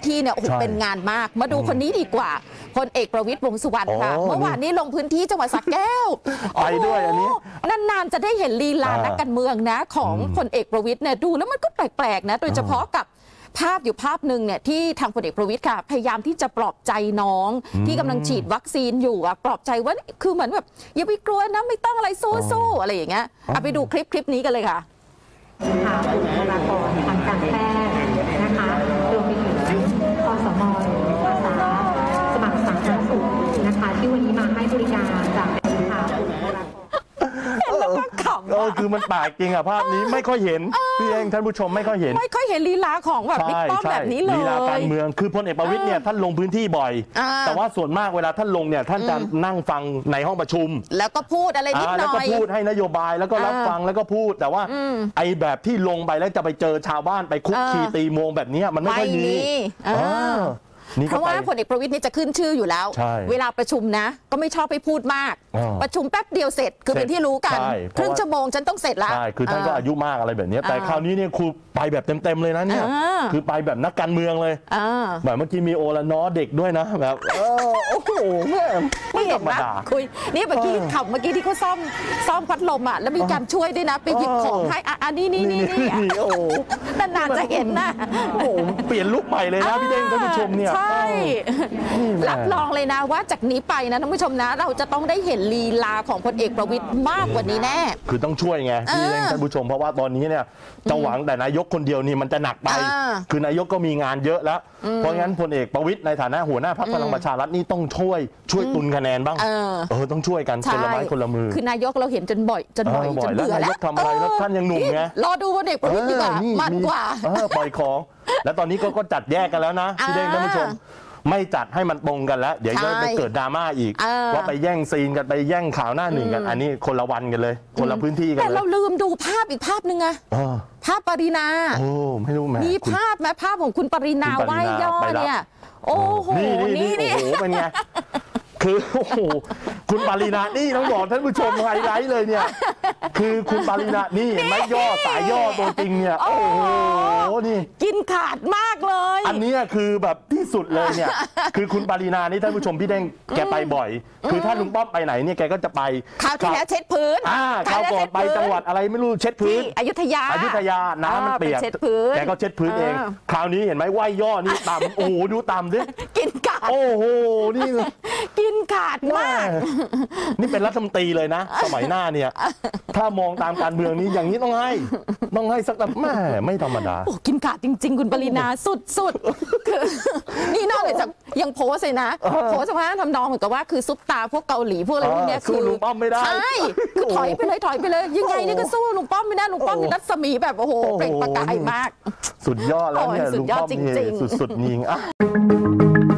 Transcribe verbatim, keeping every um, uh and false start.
ที่เนี่ยโอ้โหเป็นงานมากมาดูคนนี้ดีกว่าพลเอกประวิตรวงษ์สุวรรณค่ะเมื่อวานนี้ลงพื้นที่จังหวัดสระแก้วไปด้วยอันนี้นานๆจะได้เห็นลีลานักการเมืองนะของพลเอกประวิตรเนี่ยดูแล้วมันก็แปลกๆนะโดยเฉพาะกับภาพอยู่ภาพหนึ่งเนี่ยที่ทางพลเอกประวิตรค่ะพยายามที่จะปลอบใจน้องที่กำลังฉีดวัคซีนอยู่อะปลอบใจว่าคือเหมือนแบบอย่าไปกลัวนะไม่ต้องอะไรสู้ๆอะไรอย่างเงี้ยเอาไปดูคลิปคลิปนี้กันเลยค่ะค่ะบุคลากรทางการแพทย์นะคะรวมไปถึงอสมอาสาสมัครสาธารณสุขนะคะที่วันนี้มาให้บริการจากข่าวแล้วก็ขำเออคือมันแปลกจริงอะภาพนี้ไม่ค่อยเห็นพี่เองท่านผู้ชมไม่ค่อยเห็นไม่ค่อยเห็นลีลาของแบบบิ๊กป้อมแบบนี้เลยลีลาการเมืองคือพลเอกประวิตรเนี่ยท่านลงพื้นที่บ่อยแต่ว่าส่วนมากเวลาท่านลงเนี่ยท่านจะนั่งฟังในห้องประชุมแล้วก็พูดอะไรนิดหน่อยแล้วก็พูดให้นโยบายแล้วก็รับฟังแล้วก็พูดแต่ว่าไอ้แบบที่ลงไปแล้วจะไปเจอชาวบ้านไปคุกคีตีโมงแบบนี้มันไม่ค่อยมีเพราะว่าพลเอกประวิตรนี่จะขึ้นชื่ออยู่แล้วเวลาประชุมนะก็ไม่ชอบไปพูดมากประชุมแป๊บเดียวเสร็จคือเป็นที่รู้กันครึ่งชั่วโมงฉันต้องเสร็จแล้วใช่คือท่านก็อายุมากอะไรแบบนี้แต่คราวนี้เนี่ยครูไปแบบเต็มๆเลยนะเนี่ยคือไปแบบนักการเมืองเลยแบบเมื่อกี้มีโอละน้อเด็กด้วยนะแบบโอ้โหแม่ไม่ธรรมดาคุยนี่เมื่อกี้ขับเมื่อกี้ที่เขาซ่อมซ่อมพัดลมอ่ะแล้วมีการช่วยด้วยนะไปหยิบของให้อันนี้นี่นี่นี่โอ้นานๆจะเห็นนะโอ้เปลี่ยนลุคใหม่เลยนะพี่เด้งท่านผู้ชมเนี่ยใช่รับรองเลยนะว่าจากนี้ไปนะท่านผู้ชมนะเราจะต้องได้เห็นลีลาของพลเอกประวิตรมากกว่านี้แน่คือต้องช่วยไงพี่เด้งท่านผู้ชมเพราะว่าตอนนี้เนี่ยจะหวังแต่นายกคนเดียวนี่มันจะหนักไปคือนายกก็มีงานเยอะแล้วเพราะงั้นพลเอกประวิตรในฐานะหัวหน้าพรรคพลังประชารัฐนี่ต้องช่วยช่วยตุนคะแนนบ้างเออต้องช่วยกันคนละไม้คนละมือคือนายกเราเห็นจนบ่อยจนบ่อยจนเบื่อแล้วนายกทำอะไรแล้วท่านยังหนุ่มไงรอดูพลเอกประวิตรดีกว่ามันกว่าปล่อยของแล้วตอนนี้ก็จัดแยกกันแล้วนะพี่เด้งท่านผู้ชมไม่จัดให้มันตรงกันแล้วเดี๋ยวจะไปเกิดดราม่าอีกว่าไปแย่งซีนกันไปแย่งข่าวหน้าหนึ่งกันอันนี้คนละวันกันเลยคนละพื้นที่กันเลยแต่เราลืมดูภาพอีกภาพหนึ่งอะภาพปรินาโอ้ไม่รู้แม่มีภาพไหมภาพของคุณปรินาไหว้ย่อเนี่ยโอ้โหนี่นี่โอ้โหเป็นไงคือโอ้โหคุณปารีนานี่ต้องบอกท่านผู้ชมไฮไลท์เลยเนี่ยคือคุณปารีนานี่เห็นไหมย่อสายย่อตัวจริงเนี่ยโอ้โหนี่กินขาดมากเลยอันนี้คือแบบที่สุดเลยเนี่ยคือคุณปารีนานี่ท่านผู้ชมพี่เด้งแกไปบ่อยคือถ้าลุงป้อมไปไหนเนี่ยแกก็จะไปคราวที่แล้วเช็ดพื้นอ่าคราวก่อนไปจังหวัดอะไรไม่รู้เช็ดพื้นอยุธยาอยุธยาน้ำมันเปียกแกก็เช็ดพื้นเองคราวนี้เห็นไหมไหว้ย่อนี่ต่ำโอ้โหดูต่ำดิกินขาดโอ้โหนี่กินขาดมากนี่เป็นรัฐมนตรีเลยนะสมัยหน้าเนี่ยถ้ามองตามการเมืองนี้อย่างนี้ต้องให้ต้องให้สักแต่แม่ไม่ธรรมดาโอ้กินขาดจริงๆคุณปรินาสุดๆคือนี่นอกจากยังโพสเลยนะโพสสภาพทำนองเหมือนกับว่าคือซุปตาพวกเกาหลีพวกอะไรพวกนี้คือลุงป้อมไม่ได้ใช่คือถอยไปเลยถอยไปเลยยังไงนี่ก็สู้ลุงป้อมไม่ได้ลุงป้อมมีรัศมีแบบโอ้โหเปล่งประกายมากสุดยอดแล้วเนี่ยสุดยอดจริงๆสุดๆจริงอ่ะ